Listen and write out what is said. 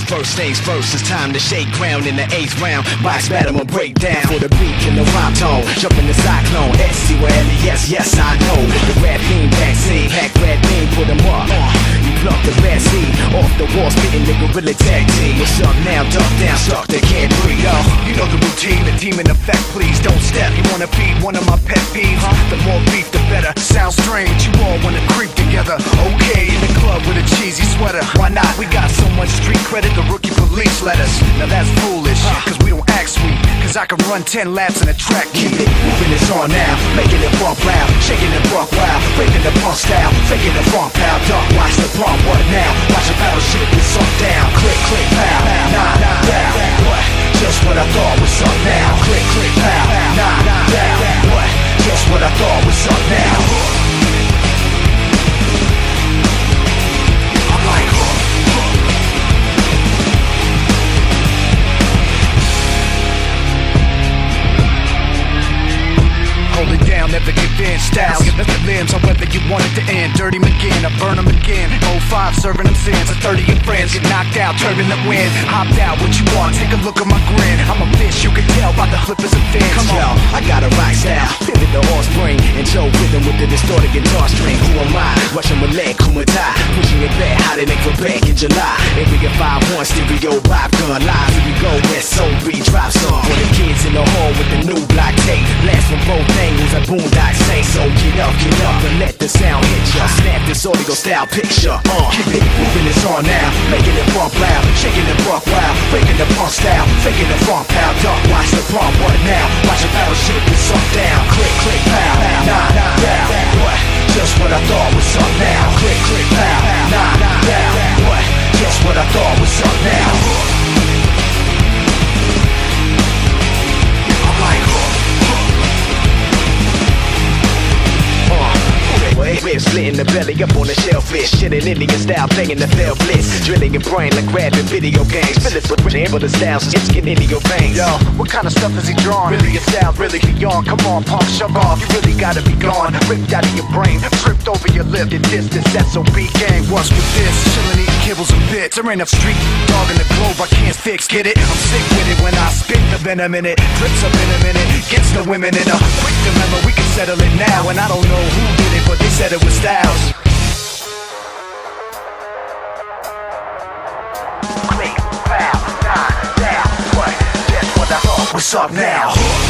First things first, it's time to shake ground in the 8th round. Box battle and break down for the beat and the rhyme tone. Jump in the cyclone, S-C-O-L-E-S, yes I know. The rap beam vaccine, pack red beam, put them up. You pluck the bad seed off the wall, spitting the gorilla tag team. What's up now, duck down, suck, they can't breathe. Yo, you know the routine, the demon effect, please don't step. You wanna be one of my pet peeves? The more beef, the better. Sounds strange, you all wanna creep together. Okay, in the club with a cheesy sweater. Why not? We got so much street credit, the rookie police let us. Now that's foolish, cause we don't act sweet. Cause I can run 10 laps in a track. Keep it moving, it's on now. Making it bump loud, shaking it buck wild. Breaking the punk style, faking the funk pow. Duck, watch the pump, what now? Watch the battle shit get sunk down. Click, click, pow, nah, down. What? Just what I thought was up now. Click, click, pow, nah, down. What? Just what I thought was up now. I'm like, hold it down, never give in. Style, give it the limbs, however you want it to end. Dirty McGinn, I burn them again. 05, serving them sins. A 30 of friends get knocked out, turbulent wind. Hopped out, what you want? Take a look at my grin. I'm a bitch, you can tell by the flippers and fins. Come on, I got a rock style. Pivot the horse brain and Joe rhythm with the distorted guitar string. Who am I? Russian Malay, Kumata. Pushing it back, how they make for back in July. Area 5-1, stereo, vibe gun live. Here we go, SOB drop song. For the kids in the hall with the new block tape. Blast from both angles, a boondock say. So get up, and let the sound hit ya. Snap this audio style picture. Keep it moving, it's on now. Making it bump loud, shaking it buck wild. Breaking the punk style, faking the funk pow. Duck, watch the pump, what now? Watch the battle shit get sunk down. Click, click, pow, nah, down. What? Just what I thought was up now. Click, click, pow, nah, down. What? Just what I thought was up now. I'm like, ribs split in the belly up on the shellfish. Shit in Indian style, playing the fair blitz. Drilling your brain like grabbing video games. Fill it with amber the styles, it's getting into your veins. Yo, what kind of stuff is he drawing? Really your style, really beyond. Come on, punk, shove off. You really gotta be gone. Ripped out of your brain, tripped over your lip. Your distance, SOB gang. What's with this? Chillin' eating kibbles and bits. There ain't a street dog in the globe I can't fix. Get it? I'm sick with it when I spit the venom in it. Drips up in a minute, gets the women in a quick dilemma. We can settle it now, and I don't know who did it, but they said it was Styles. Click, pow, nah, down. What? That's what I thought. What's up now?